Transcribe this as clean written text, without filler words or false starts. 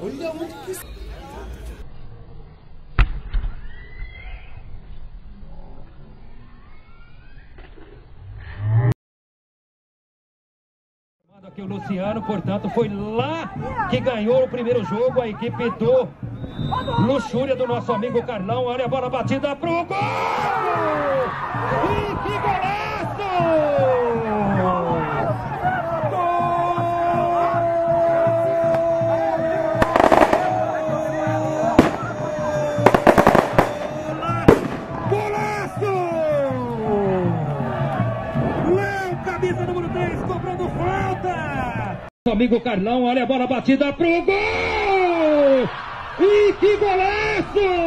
Olha onde que... Aqui o Luciano, portanto, foi lá que ganhou o primeiro jogo, a equipe do Luxúria, do nosso amigo Carlão. Olha a bola batida pro gol! E que golaço! Golaço! Léo, camisa número 10, cobrando falta! Amigo Carlão, olha a bola batida pro gol! E que golaço!